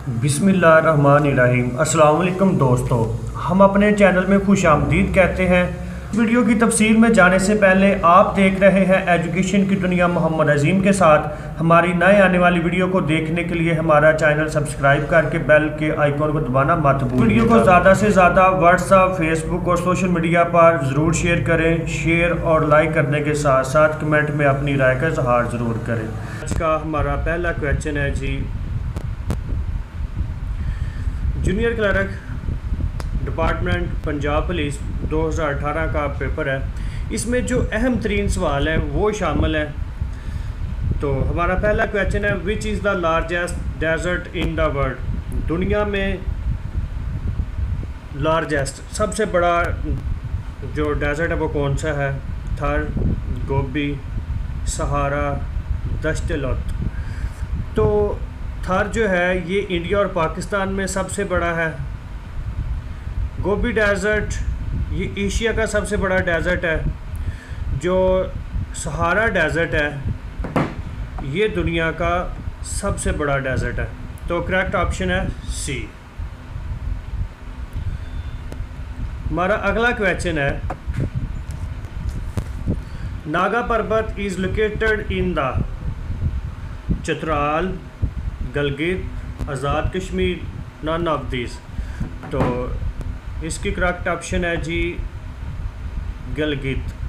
बिस्मिल्लाहिर्रहमानिर्रहीम। अस्सलाम वालेकुम दोस्तों, हम अपने चैनल में खुश आमदीद कहते हैं। वीडियो की तफसील में जाने से पहले आप देख रहे हैं एजुकेशन की दुनिया मोहम्मद अजीम के साथ। हमारी नए आने वाली वीडियो को देखने के लिए हमारा चैनल सब्सक्राइब करके बेल के आइकॉन को दबाना मत भूलिए। वीडियो को ज़्यादा से ज़्यादा व्हाट्सएप, फेसबुक और सोशल मीडिया पर ज़रूर शेयर करें। शेयर और लाइक करने के साथ साथ कमेंट में अपनी राय का इजहार ज़रूर करें। आज का हमारा पहला क्वेश्चन है जी, junior clerk department Punjab police 2018 का पेपर है। इसमें जो अहम तरीन सवाल है वो शामिल है। तो हमारा पहला क्वेश्चन है, which is the largest desert in the world. दुनिया में लार्जेस्ट सबसे बड़ा जो डेजर्ट है वो कौन सा है? थर, गोबी, सहारा, दश्त लुत। तो थर जो है ये इंडिया और पाकिस्तान में सबसे बड़ा है। गोबी डेजर्ट ये एशिया का सबसे बड़ा डेजर्ट है। जो सहारा डेजर्ट है ये दुनिया का सबसे बड़ा डेजर्ट है। तो करेक्ट ऑप्शन है सी। हमारा अगला क्वेश्चन है, Nanga Parbat is located in the Chitral, Gilgit, Azad Kashmir, none of this. तो इसकी करेक्ट ऑप्शन है जी गलगित।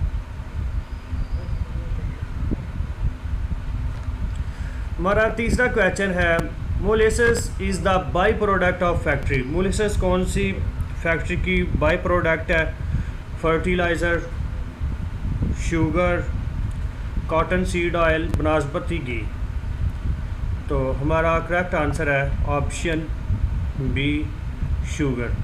हमारा तीसरा क्वेश्चन है, molasses is the by product of factory. Molasses कौन सी फैक्ट्री की बाई प्रोडक्ट है? Fertilizer, sugar, cotton seed oil, banaspati ghee. तो हमारा करेक्ट आंसर है option B, sugar.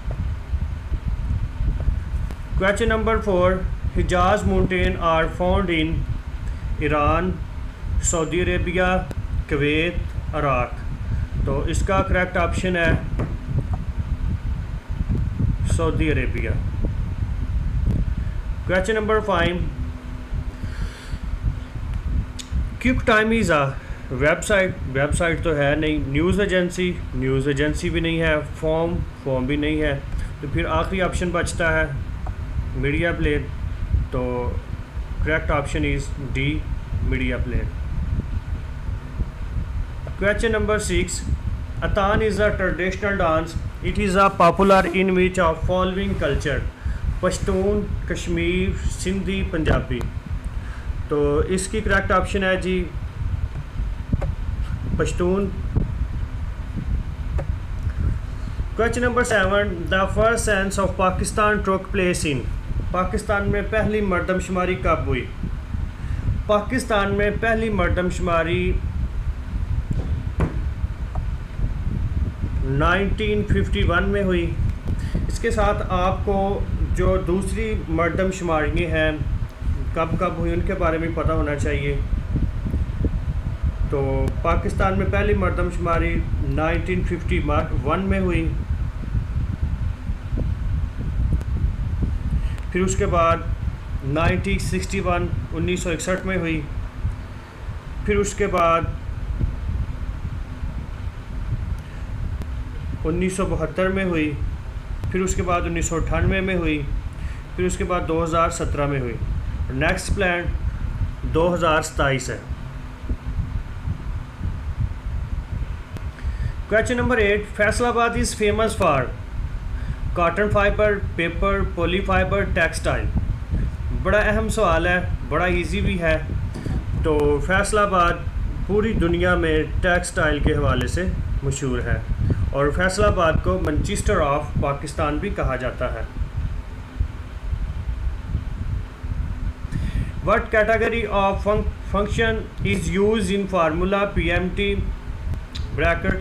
Question number 4, Hijaz mountain are found in Iran, Saudi Arabia, Kuwait, Iraq. तो इसका correct option है Saudi Arabia. Question number 5, QuickTime is a website तो है नहीं, news agency भी नहीं है, फॉर्म भी नहीं है। तो फिर आखिरी ऑप्शन बचता है मीडिया प्लेन। तो correct option is D, media plain. Question number 6, Attan is a traditional dance, it is a popular in which of following culture. Pashtun, Kashmir, Sindhi, Punjabi. तो इसकी करेक्ट ऑप्शन है जी Pashtun. Question number 7, the first census of Pakistan took place in. Pakistan में पहली मरदमशुमारी कब हुई? पाकिस्तान में पहली मरदमशुमारी 1951 में हुई। इसके साथ आपको जो दूसरी मरदमशुमारी हैं कब हुई उनके बारे में पता होना चाहिए। तो पाकिस्तान में पहली मरदमशुमारी 1951 में हुई। फिर उसके बाद 1961 में हुई। फिर उसके बाद 1972 में हुई। फिर उसके बाद 1998 में हुई। फिर उसके बाद 2017 में हुई। नेक्स्ट प्लान 2027 है। Question number 8, Faisalabad is famous for cotton fibre, paper, poly fibre, textile. बड़ा अहम सवाल है, बड़ा इजी भी है। तो फैसलाबाद पूरी दुनिया में टेक्सटाइल के हवाले से मशहूर है और फैसलाबाद को मैनचेस्टर ऑफ पाकिस्तान भी कहा जाता है। What category of function is use in formula PMT bracket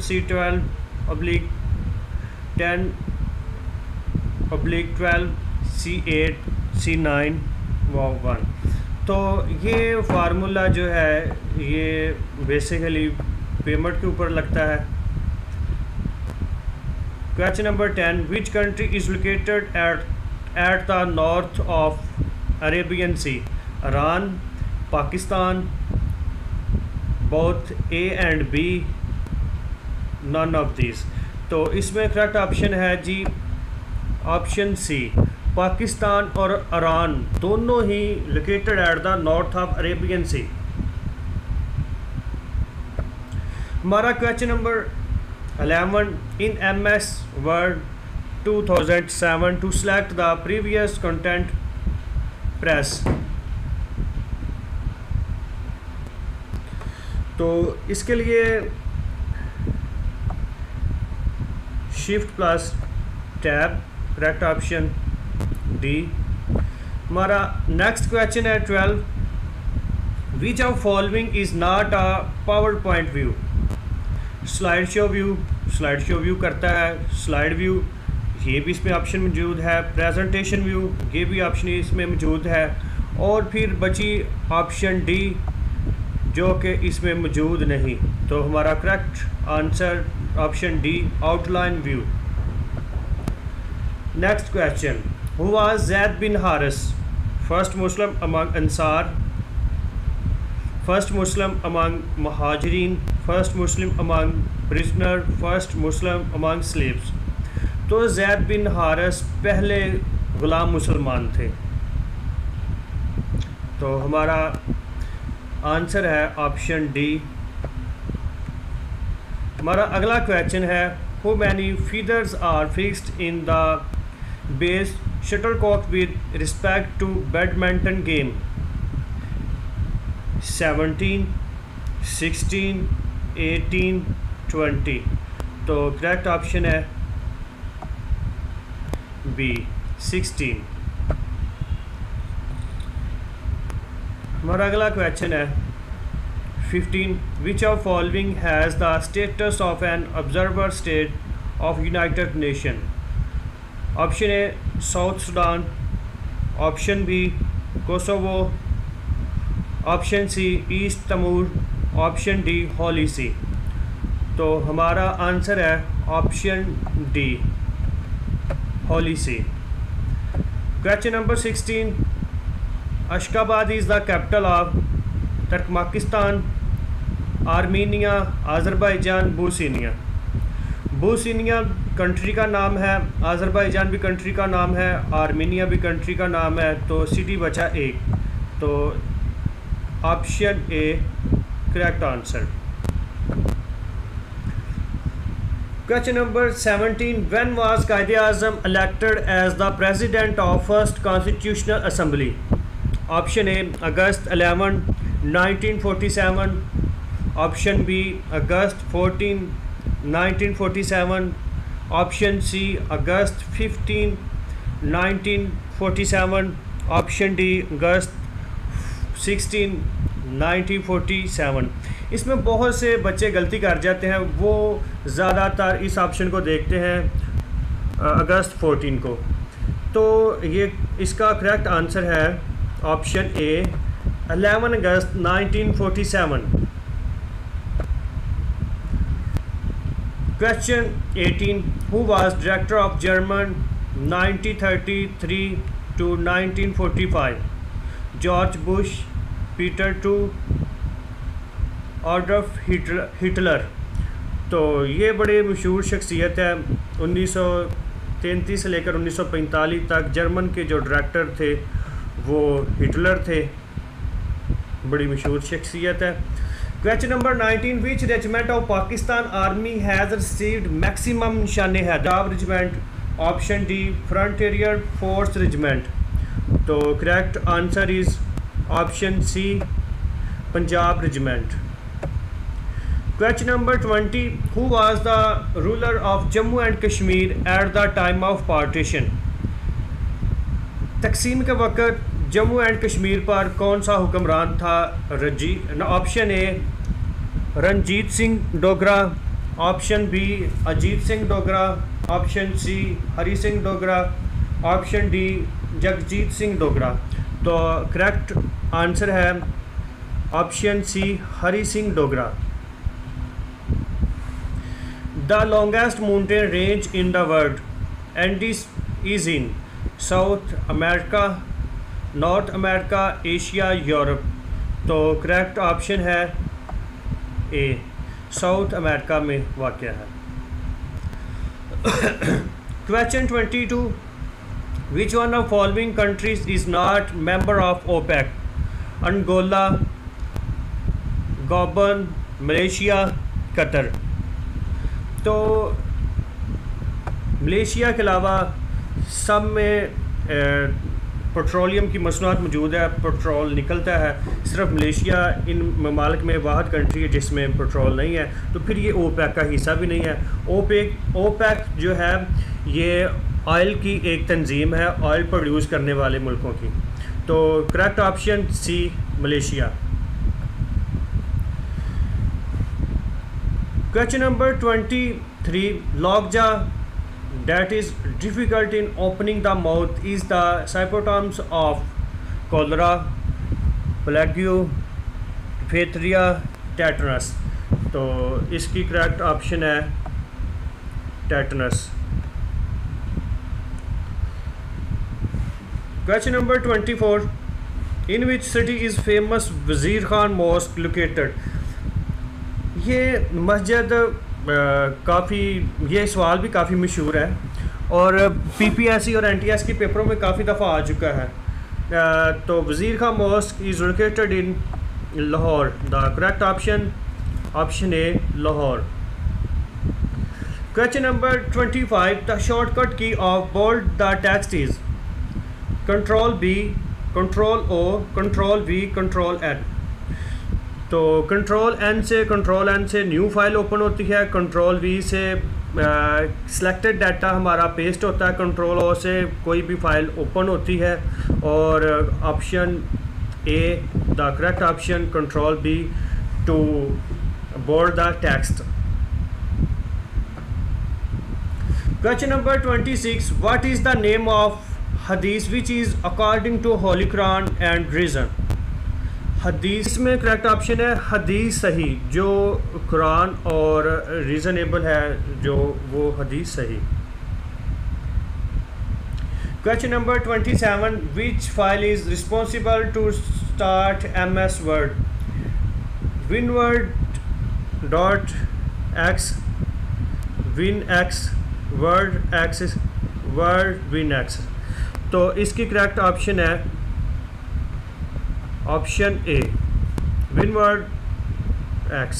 C12/10/12 C8 C9 1। तो ये फार्मूला जो है ये बेसिकली पेमेंट के ऊपर लगता है। Question number 10, which country is located at the north of Arabian sea. Iran, Pakistan, both A and B, none of this. तो इसमें करेक्ट ऑप्शन है जी ऑप्शन सी। पाकिस्तान और ईरान दोनों ही located at the north of Arabian sea. हमारा question number 11, in MS Word 2007 to select the previous content press. तो इसके लिए shift plus tab, correct option D. हमारा नेक्स्ट क्वेश्चन है 12, which of following is not a PowerPoint view. Slide show view करता है slide view, ये भी इसमें ऑप्शन मौजूद है। प्रेजेंटेशन व्यू, ये भी ऑप्शन इसमें मौजूद है। और फिर बची ऑप्शन डी जो कि इसमें मौजूद नहीं। तो हमारा correct answer option D, outline view. Next question, who was Zaid bin Haris, first Muslim among Ansar, first Muslim among Muhajireen, first Muslim among prisoner, first Muslim among slaves. तो Zaid bin Haris पहले गुलाम मुसलमान थे। तो हमारा answer है option D. हमारा अगला question है, how many feathers are fixed in the base shuttlecock with respect to badminton game. 17, 16, 18, 20। तो करेक्ट ऑप्शन है बी, 16। हमारा अगला क्वेश्चन है 15, which of following has the status of an observer state of United Nation. Option A South Sudan, option B Kosovo, option C East Timor, option D Holy See. तो हमारा answer है option D, Holy See. Question number 16, Ashgabat is the capital of Turkmenistan, Armenia, Azerbaijan, Bosnia. Bosnia country का नाम है, Azerbaijan भी country का नाम है, आर्मीनिया भी कंट्री का नाम है। तो सिटी बचा एक, तो option A correct answer. Question number 17, when was Quaid-e Azam elected as the president of first constitutional assembly. Option A August 11, 1947, option B August 14, 1947, option C August 15, 1947, option D August 16, 1947। इसमें बहुत से बच्चे गलती कर जाते हैं, वो ज़्यादातर इस ऑप्शन को देखते हैं अगस्त 14 को। तो ये इसका करेक्ट आंसर है ऑप्शन ए 11 अगस्त 1947। Question 18, who was director of German 1933 to 1945। George Bush, Peter two, Adolf Hitler. तो ये बड़े मशहूर शख्सियत है। 1933 से लेकर 1945 तक जर्मन के जो डायरेक्टर थे वो हिटलर थे, बड़ी मशहूर शख्सियत है। Question number 19, which regiment of Pakistan army has received maximum निशाने है। Punjab regiment, option D frontier force regiment. तो correct answer is option C Punjab regiment. Question number 20, who was the ruler of Jammu and Kashmir at the time of partition. तकसीम के वक़्त Jammu and Kashmir पर कौन सा हुक्मरान था। Option A Ranjit Singh Dogra, option B Ajit Singh Dogra, option C Hari Singh Dogra, option D Jagjit Singh Dogra. तो करेक्ट आंसर है option C Hari Singh Dogra. The longest mountain range in the world Andes is in South America, North America, Asia, Europe. तो करेक्ट ऑप्शन है A, south America में वाक़ है। Question 22. Which one of following countries is not member of OPEC? Angola, Gabon, Malaysia, Qatar. तो Malaysia के अलावा सब में पेट्रोलियम की मसनूआत मौजूद है, पेट्रोल निकलता है। सिर्फ मलेशिया इन ममालिक में वाहद कंट्री है जिसमें पेट्रोल नहीं है, तो फिर ये ओपेक का हिस्सा भी नहीं है। ओपेक जो है ये ऑयल की एक तंजीम है, ऑयल प्रोड्यूस करने वाले मुल्कों की। तो correct option C, Malaysia. Question number 23. Lockjaw that is difficult in opening the mouth is the symptoms of cholera, plague, diphtheria, tetanus। तो इसकी करेक्ट ऑप्शन है tetanus. Question number 24. In which city is famous वज़ीर Khan mask located? ये मस्जिद काफ़ी, ये सवाल भी काफ़ी मशहूर है और PPSC और NTS के पेपरों में काफ़ी दफ़ा आ चुका है। तो Wazir Khan mosque is located in Lahore. The correct option A, Lahore. Question number 25. The shortcut key of bold the text is control B, control O, control V, control N। तो कंट्रोल N से न्यू फाइल ओपन होती है, control V से selected data हमारा paste होता है, control O से कोई भी फाइल ओपन होती है, और option A the correct option control B to bold the text. Question number 26. What is the name of Hadith which is according to Holy Quran and reason? Hadith में correct option है हदीस सही, जो कुरान और reasonable है जो वो Hadith सही। Question number 27. Which file is responsible to start MS Word? winword dot X, winx, Word X, Word winx। तो इसकी करेक्ट ऑप्शन है option A, winword x।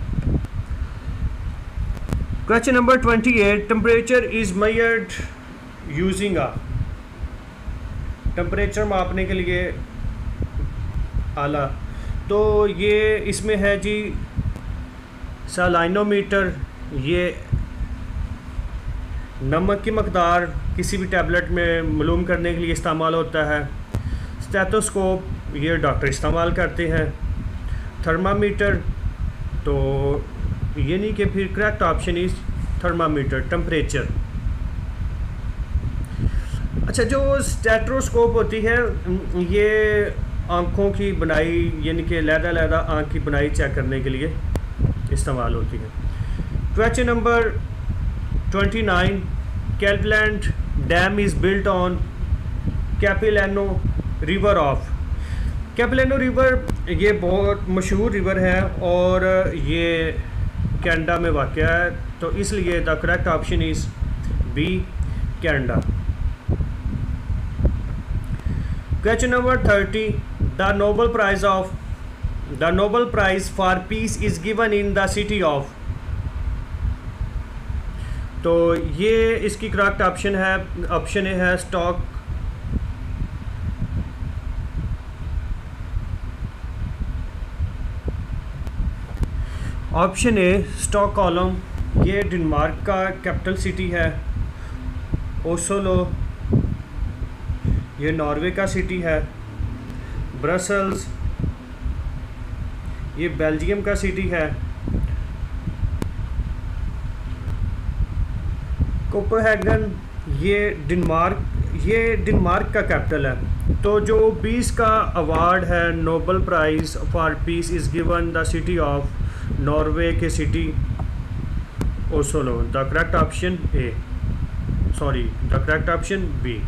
Question number 28. Temperature is measured using a? Temperature मापने के लिए आला, तो ये इसमें है जी सैलाइनोमीटर। ये नमक की मकदार किसी भी टैबलेट में मालूम करने के लिए इस्तेमाल होता है। स्टेथोस्कोप ये डॉक्टर इस्तेमाल करते हैं। थर्मामीटर, तो ये नहीं कि फिर correct option is thermometer, temperature. अच्छा, जो स्टेथोस्कोप होती है ये आँखों की बनाई, यानी कि लहदा आँख की बनाई चेक करने के लिए इस्तेमाल होती है। Question number 29. Cleveland dam is built on Capilano river of? Capilano river ये बहुत मशहूर रिवर है और ये कनाडा में वाक़या है, तो इसलिए the correct option is B, Canada. Question number 30. The Nobel prize for peace is given in the city of? तो ये इसकी करेक्ट ऑप्शन है, ऑप्शन ए है स्टॉक, ऑप्शन ए स्टॉकहोल्म। ये डेनमार्क का कैपिटल सिटी है। ओस्लो ये Norway का सिटी है। ब्रसल्स ये बेल्जियम का सिटी है। कोपेनहेगन ये डेनमार्क का कैपिटल है। तो जो 20 का अवार्ड है Nobel prize for peace is given the city of Norway के city Oslo. The correct option A, sorry the correct option B.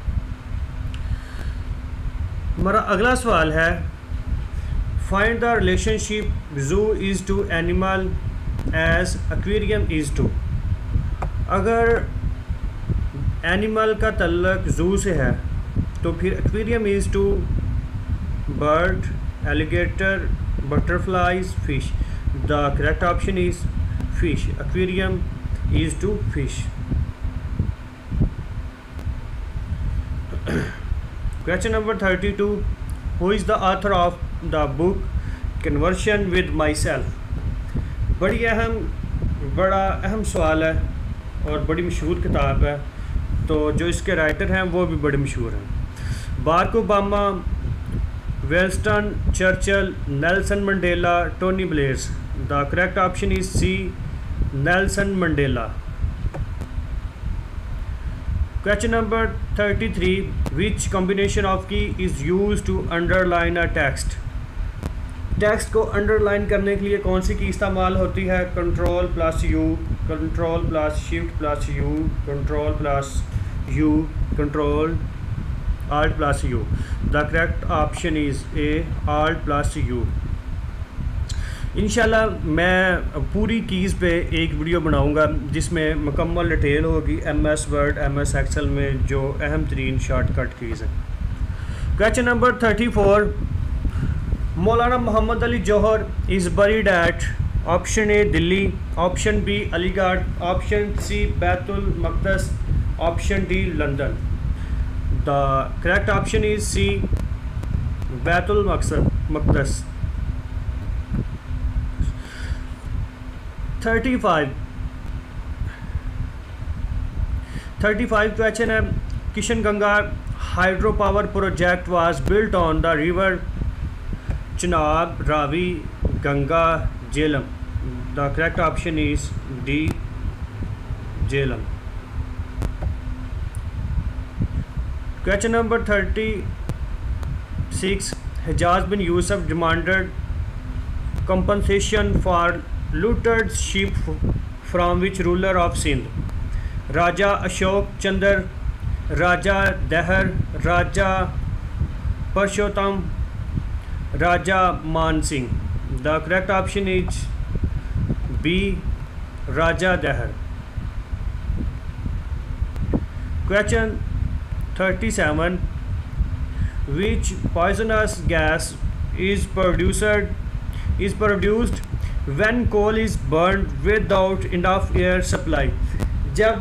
हमारा अगला सवाल है find the relationship zoo is to animal as aquarium is to. अगर animal का तल्लक zoo से है तो फिर aquarium is to bird, alligator, butterflies, fish. The correct option is fish. Aquarium is to fish. Question number 32. Who is the author of the book Conversation with Myself? बड़ा अहम सवाल है और बड़ी मशहूर किताब है, तो जो इसके राइटर हैं वो भी बड़े मशहूर हैं। Barack Obama, Winston Churchill, Nelson Mandela, Tony Blairs. The correct option is C, Nelson Mandela. Question number 33. Which combination of key is used to underline a text? Text को अंडरलाइन करने के लिए कौन सी की इस्तेमाल होती है? Control plus U, control plus shift plus U, control plus U, control alt plus U. The correct option is A, alt plus U. इंशाल्लाह मैं पूरी कीज़ पे एक वीडियो बनाऊंगा जिसमें मुकम्मल डिटेल होगी MS वर्ड, MS एक्सेल में जो अहम तरीन शॉर्टकट कीज़ हैं। Question number 34। Maulana Mohammad Ali Jauhar is buried at option A Delhi, option B Aligarh, option C Baitul Maqdas, option D London. The correct option is C, Baitul Maqdas. 35 question है। Kishan Ganga hydro power project was built on the river Chenab, Ravi, Ganga, Jhelum. The correct option is D, Jhelum. Question number 36। Hajjaj bin Yusuf demanded compensation for looted sheep from which ruler of Sindh? Raja Ashok Chandra, Raja Dahir, Raja Parshottam, Raja Man Singh. The correct option is B, Raja Dahir. Question 37। Which poisonous gas is produced when coal is burned without enough air supply? जब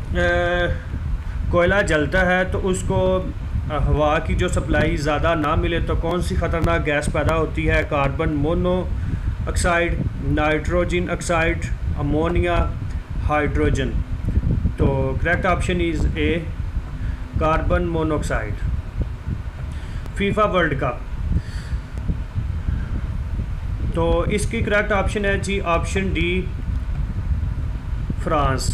कोयला जलता है तो उसको हवा की जो supply ज़्यादा ना मिले तो कौन सी ख़तरनाक गैस पैदा होती है? Carbon monoxide, nitrogen oxide, ammonia, hydrogen. तो correct option is A, carbon monoxide. FIFA World Cup, तो इसकी करेक्ट ऑप्शन है जी ऑप्शन डी, फ्रांस।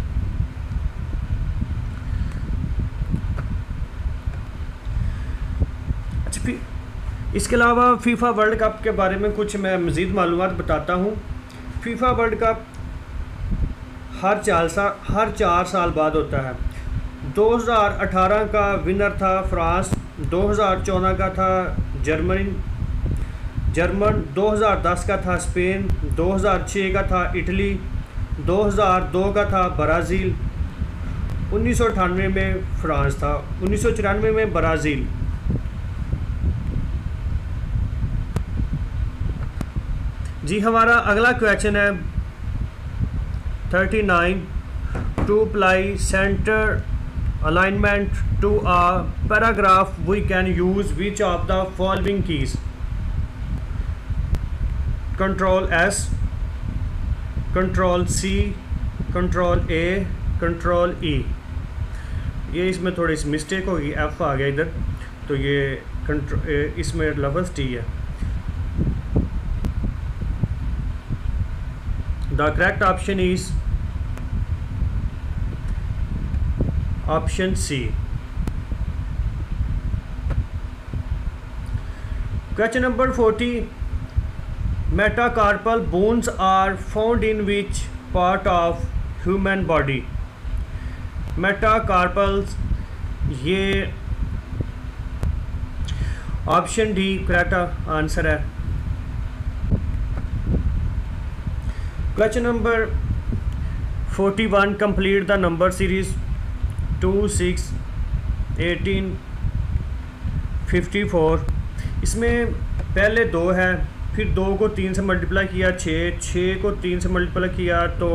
अच्छा, फिर इसके अलावा फीफा वर्ल्ड कप के बारे में कुछ मैं मज़ीद मालूमात बताता हूँ। फीफा वर्ल्ड कप हर 4 साल बाद होता है। 2018 का विनर था फ्रांस, 2014 का था जर्मन, 2010 का था स्पेन, 2006 का था इटली, 2002 का था ब्राज़ील, 1998 में फ्रांस था, 1994 में ब्राज़ील। जी हमारा अगला क्वेश्चन है 39। To apply centre alignment to a paragraph we can use which of the following keys? Control S, Control C, Control A, Control E। ये इसमें थोड़ी सी मिस्टेक होगी, F आ गया इधर, तो ये इसमें लफ्ज़ T है। The correct option is option C। Question number 40। Metacarpal bones are found in which part of human body? Metacarpals, ये ऑप्शन डी करेक्ट आंसर है। Question number 41 complete the number series 2 6 18 54। इसमें पहले 2 है, फिर 2 को 3 से मल्टीप्लाई किया 6 को 3 से मल्टीप्लाई किया तो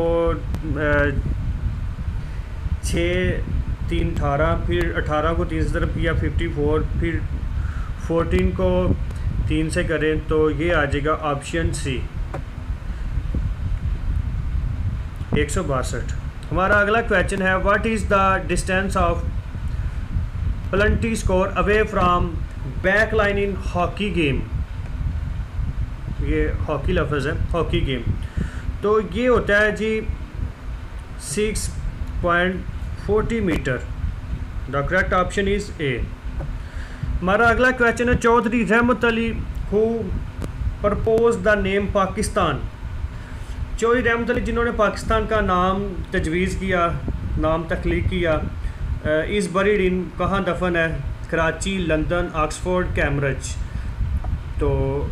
6 3 18, फिर 18 को 3 से तरफ किया 54, फिर 14 को 3 से करें तो ये आ जाएगा ऑप्शन सी 162। हमारा अगला क्वेश्चन है what is the distance of penalty score away from back line in hockey game. ये हॉकी लफ्ज़ है, हॉकी गेम। तो ये होता है जी 6.40 metre. The correct option is A. हमारा अगला क्वेश्चन है Chaudhry Rahmat Ali who propose the name Pakistan. Chaudhry Rahmat Ali जिन्होंने पाकिस्तान का नाम तजवीज़ किया, नाम तख्लीक किया, इस बरीड इन कहाँ दफन है? Karachi, London, Oxford, Cambridge. तो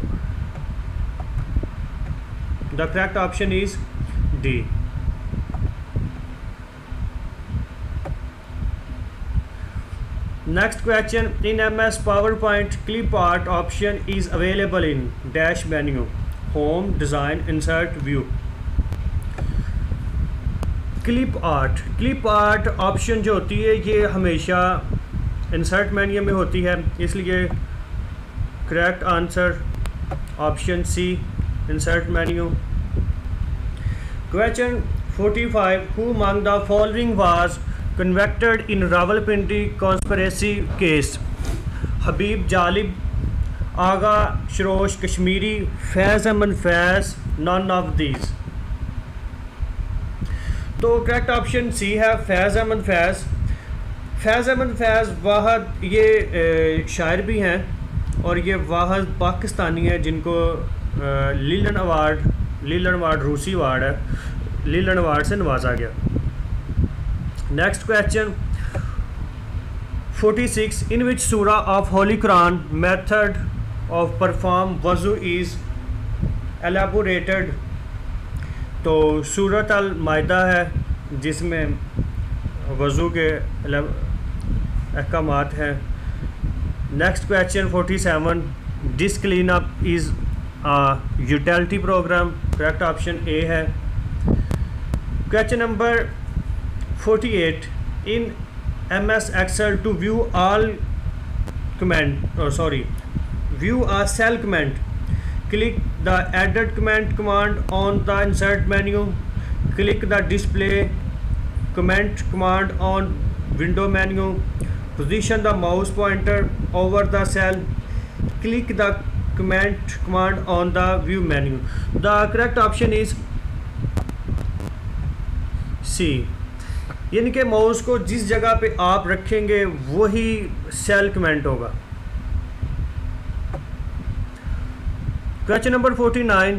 the correct option is D. Next question, in MS PowerPoint clip art option is available in dash menu, home, design, insert, view। Clip art option जो होती है ये हमेशा इंसर्ट मेन्यू में होती है, इसलिए correct answer option C insert menu. Question 45 who among the following was convicted in Rawalpindi conspiracy case? Habib Jalib, Agha Shorish Kashmiri, Faiz Ahmad Faiz, none of these. तो करेक्ट ऑप्शन सी है फैज़ अहमद फैज़। फैज़ अहमद फैज़ वाहद ये शायर भी हैं और ये वाहद पाकिस्तानी है जिनको लीलन अवार्ड रूसी अवार्ड है, लीलन अवार्ड से नवाजा गया। Next question 46 in which surah of holy Quran method of perform wuzu is elaborated? तो सूरत अल माइदा है जिसमें वज़ू के अहकामात हैं। Next question 47 disk clean up is utility program. Correct option A है। Question number 48 in MS Excel to view view a cell command, click the edit command on the insert menu, click the display command on window menu, position the mouse pointer over the cell, click the command on the view menu। The correct option is C, यानी कि mouse को जिस जगह पे आप रखेंगे वही cell comment होगा। Question number 49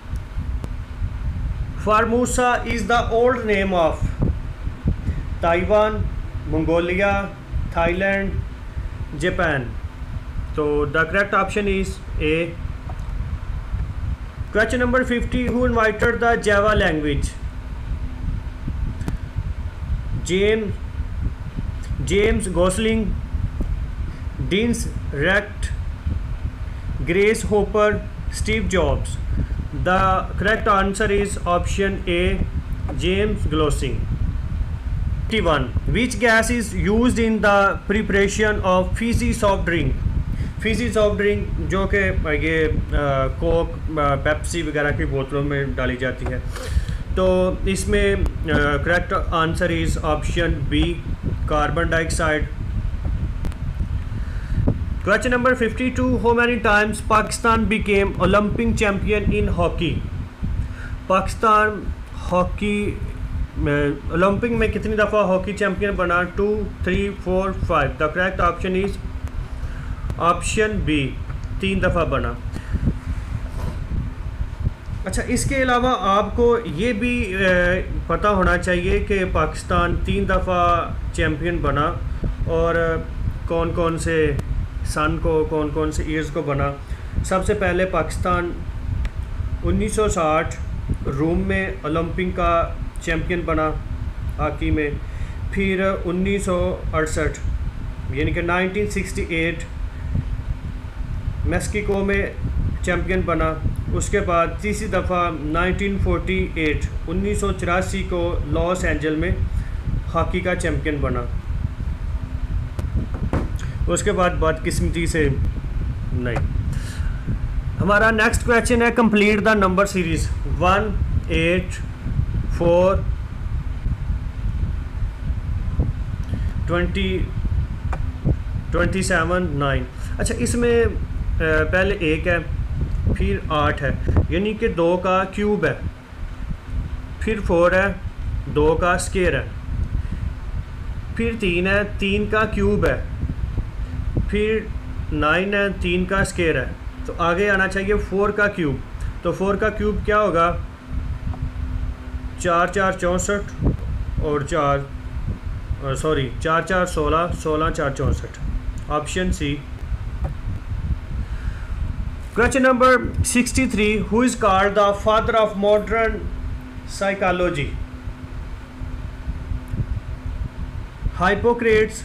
Formosa is the old name of Taiwan, Mongolia, Thailand, Japan. तो the correct option is A. Question number 50 who invented the Java language? James Gosling, Dennis रेक्ट, Grace Hopper, Steve Jobs. The correct answer is option A James Gosling. 51 which gas is used in the preparation of fizzy soft drink? Fizzy soft drink जो कि ये Coke, Pepsi वगैरह की बोतलों में डाली जाती है। तो इसमें correct answer is option B carbon dioxide. Question number 52 how many times Pakistan became Olympic champion in hockey? Pakistan hockey Olympic में कितनी दफ़ा हॉकी चैम्पियन बना? 2 3 4 5। The correct option is option B 3 दफ़ा बना। अच्छा, इसके अलावा आपको ये भी पता होना चाहिए कि पाकिस्तान 3 दफ़ा चैम्पियन बना और कौन कौन से सन को, कौन कौन से ईयर्स को बना। सबसे पहले पाकिस्तान 1960 रोम में ओलंपिक का चैम्पियन बना हॉकी में। फिर 1968 यानी कि 1968 मैक्सिको में चैम्पियन बना। उसके बाद तीसरी दफ़ा 1948 1984 को लॉस एंजल में हॉकी का चैम्पियन बना। उसके बाद बदकिस्मती से नहीं। हमारा नेक्स्ट क्वेश्चन है कंप्लीट द नंबर सीरीज़ 1 8 4 20 27 9। अच्छा, इसमें पहले 1 है, फिर 8 है, यानी कि 2 का क्यूब है, फिर 4 है, 2 का स्क्वायर है, फिर 3 है, 3 का क्यूब है, फिर 9 है, 3 का स्क्वायर है। तो आगे आना चाहिए 4 का क्यूब। तो 4 का क्यूब क्या होगा? 4 4 64 और 4 4 16 16 4 64। Option C. Question number 63 who is called the father of modern psychology? Hippocrates,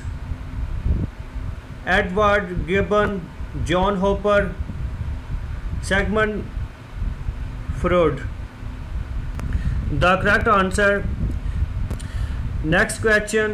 Edward Gibbon, John Hopper, Sigmund Freud. The correct answer. Next question,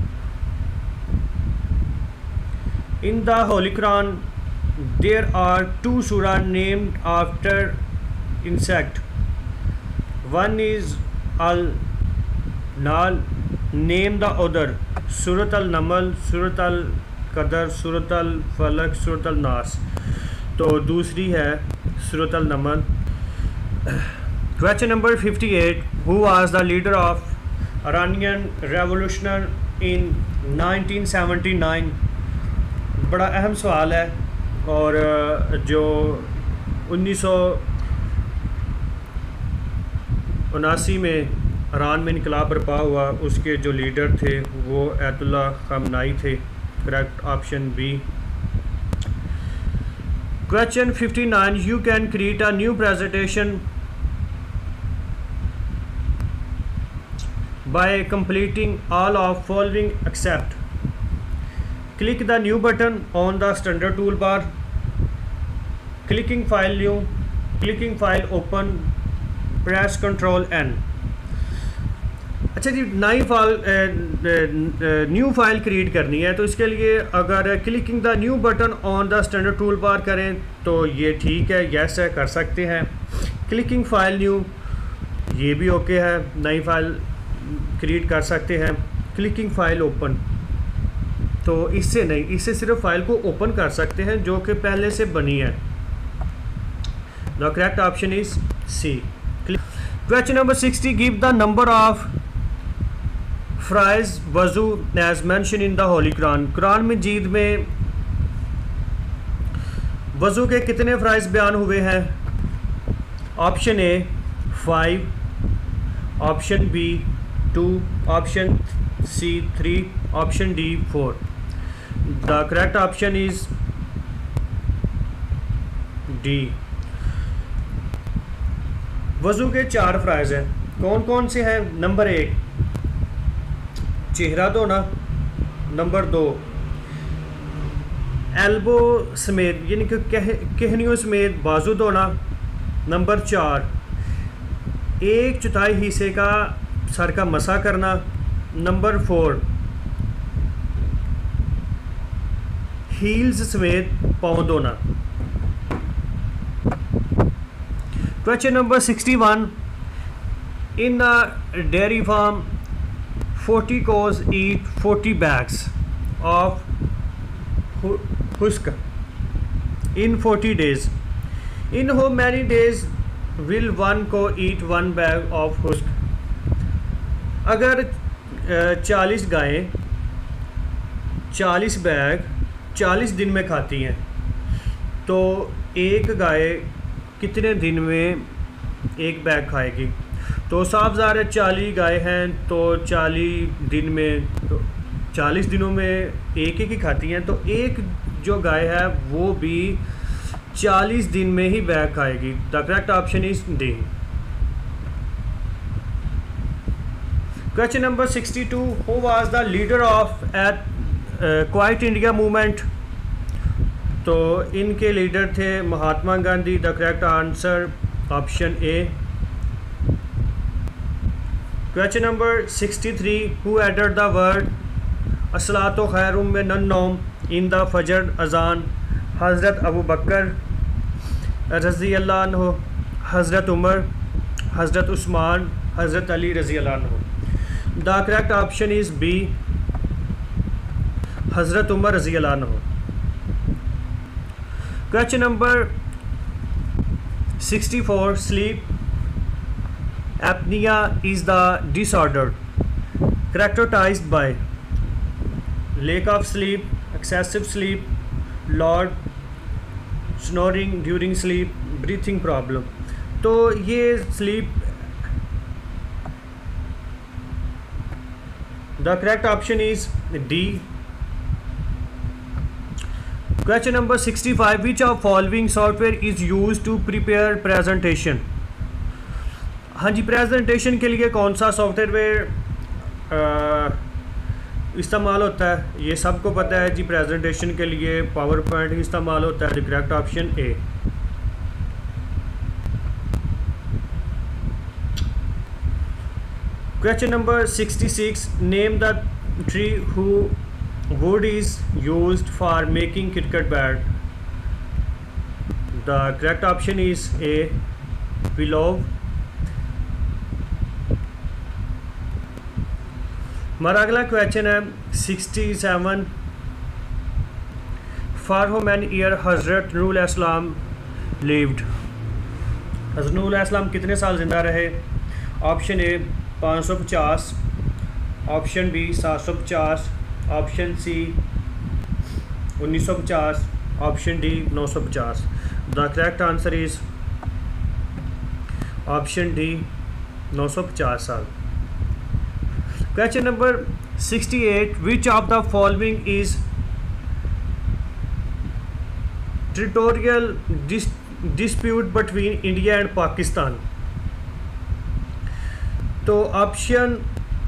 in the Holy Quran there are 2 surah named after insect. One is al-Nal, name the other. Surat al-Naml, Surat al-Qadr, Surat al-Falaq, Surat al-Nas। तो दूसरी है Surat al-Naml। Question number 58 who was the leader of Iranian revolution in 1979? बड़ा अहम सवाल है, और जो 1979 में ईरान में इनकलाब बर्पा हुआ, उसके जो लीडर थे वो अयतुल्ला खamenei थे। Correct option B. Question 59 you can create a new presentation by completing all of following except. Click the new button on the standard toolbar, clicking file new, clicking file open, press Ctrl N। अच्छा जी, new file create करनी है, तो इसके लिए अगर clicking the new button on the standard toolbar करें तो ये ठीक है, यस है, कर सकते हैं। क्लिकिंग फाइल न्यू, ये भी ओके है, नई फाइल क्रिएट कर सकते हैं। क्लिकिंग फाइल ओपन, तो इससे नहीं, इससे सिर्फ फाइल को ओपन कर सकते हैं जो कि पहले से बनी है। The correct option is C. Question number 60 give the number of फ्राइज वजू as mentioned in the holy Quran. Quran मजीद में वजू के कितने फ़राइज़ बयान हुए हैं? Option A 5, option B 2, option C 3, option D 4। The correct option is D. वज़ू के 4 फ़राइज़ हैं, कौन कौन से हैं? नंबर 1 चेहरा धोना, नंबर 2 एल्बो समेत यानी कि कहनियों समेत बाजू धोना, नंबर 4 1/4 हिस्से का सर का मसा करना, नंबर 4 हील्स समेत पाँव धोना। Question number 61 in a dairy farm 40 cows eat 40 bags of husk in 40 days. In how many days will one cow eat 1 bag of husk? अगर 40 गायें 40 बैग 40 दिन में खाती हैं तो एक गाय कितने दिन में 1 बैग खाएगी? तो साफ ज़ाहिर है 40 गाय हैं तो 40 दिन में, तो 40 दिनों में एक ही खाती हैं, तो एक जो गाय है वो भी 40 दिन में ही बैग खाएगी। The correct option is D. Question number 62, who was the leader of at quit India movement? तो इनके लीडर थे Mahatma Gandhi. The correct answer option A. Question number 63, who added the word अस्सलातु खैरुम मिनन नौम इन द फजर अजान? हज़रत अबू बकर रज़ी अल्लाह अन्हु, हज़रत उमर, हज़रत उस्मान, हज़रत अली रज़ी अल्लाह अन्हु। The correct option is B, हज़रत उमर रज़ी अल्लाह अन्हु। Question number 64, sleep apnea is the disorder characterized by lack of sleep, excessive sleep, loud snoring during sleep, breathing problem। तो ये sleep, the correct option is D. Question number 65, which of following software is use to prepare presentation? हाँ जी, presentation के लिए कौन सा software इस्तेमाल होता है? ये सबको पता है जी, प्रेजेंटेशन के लिए पावर पॉइंट इस्तेमाल होता है। The correct option A. Question number 66, name the tree who wood is used for making cricket bat? The correct option is A, willow. हमारा अगला क्वेश्चन है 67, फॉर हाउ मैनी ईयर हज़रत नूरुल इस्लाम lived? हज़रत नूरुल इस्लाम कितने साल ज़िंदा रहे? Option A 550, option B 750, option C 1950, option D 950। The correct answer is option D 950 साल। Question number 68, which of the following is territorial dispute between India and Pakistan? तो option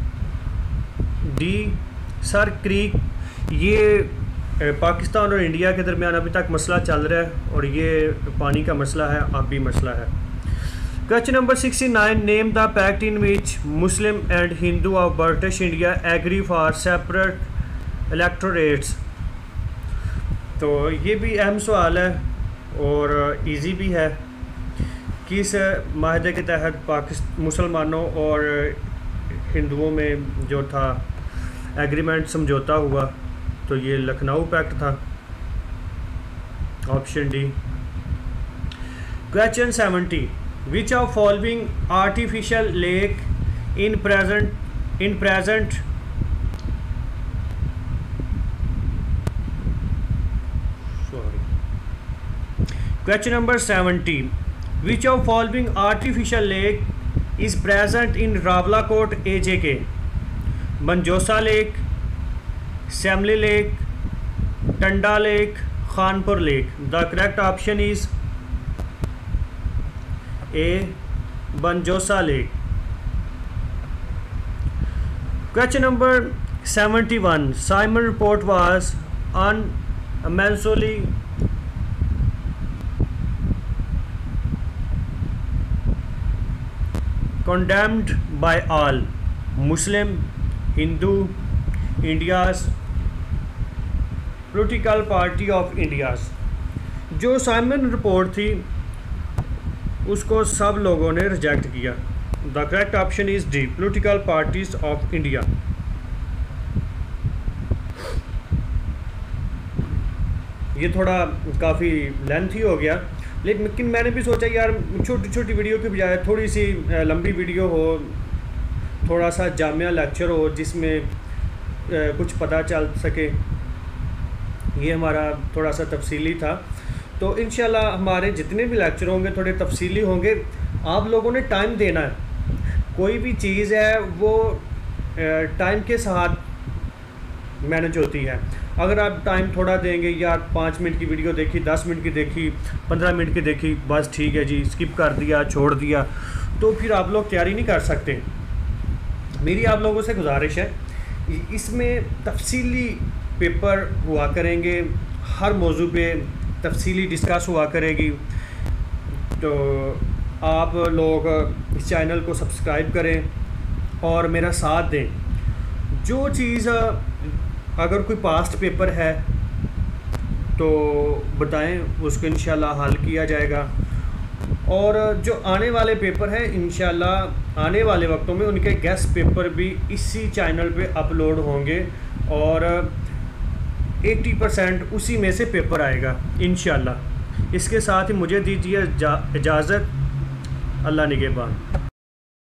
D sir creek, ये पाकिस्तान और India के दरमियान अभी तक मसला चल रहा है और ये पानी का मसला है, आबी मसला है। Question number 69, name the pact in which Muslim and Hindu of British India agree for separate electorates? तो ये भी अहम सवाल है और इजी भी है। किस माहदे के तहत मुसलमानों और हिंदुओं में जो था एग्रीमेंट समझौता हुआ? तो ये लखनऊ पैक्ट था। Option D. Question 70, which of following artificial lake in present question number 70, which of following artificial lake is present in Rawalakot AJK? Manjosa lake, Samli lake, Tanda lake, Khanpur lake. The correct option is A, Banjosa lake. Question number 71, Simon report was unanimously condemned by all Muslim, Hindu, India's political party of India's। जो Simon report थी उसको सब लोगों ने reject किया। The correct option is D, political parties of India. ये थोड़ा काफ़ी लेंथी हो गया, लेकिन मैंने भी सोचा यार छोटी छोटी वीडियो की बजाय थोड़ी सी लंबी वीडियो हो, थोड़ा सा जामिया लेक्चर हो जिसमें कुछ पता चल सके। ये हमारा थोड़ा सा तफसीली था। तो इंशाल्लाह हमारे जितने भी लेक्चर होंगे थोड़े तफसीली होंगे। आप लोगों ने टाइम देना है। कोई भी चीज़ है वो टाइम के साथ मैनेज होती है। अगर आप टाइम थोड़ा देंगे, यार 5 मिनट की वीडियो देखी, 10 मिनट की देखी, 15 मिनट की देखी, बस ठीक है जी, स्किप कर दिया, छोड़ दिया, तो फिर आप लोग तैयारी नहीं कर सकते। मेरी आप लोगों से गुजारिश है, इसमें तफसीली पेपर हुआ करेंगे, हर मौजू पे तफसीली डिस्कस हुआ करेगी। तो आप लोग इस चैनल को सब्सक्राइब करें और मेरा साथ दें। जो चीज़ अगर कोई पास्ट पेपर है तो बताएं, उसको इंशाल्लाह हल किया जाएगा। और जो आने वाले पेपर हैं इंशाल्लाह आने वाले वक्तों में उनके गेस्ट पेपर भी इसी चैनल पे अपलोड होंगे और 80% उसी में से पेपर आएगा इंशाल्लाह। इसके साथ ही मुझे दीजिए इजाज़त। अल्लाह निगहबान।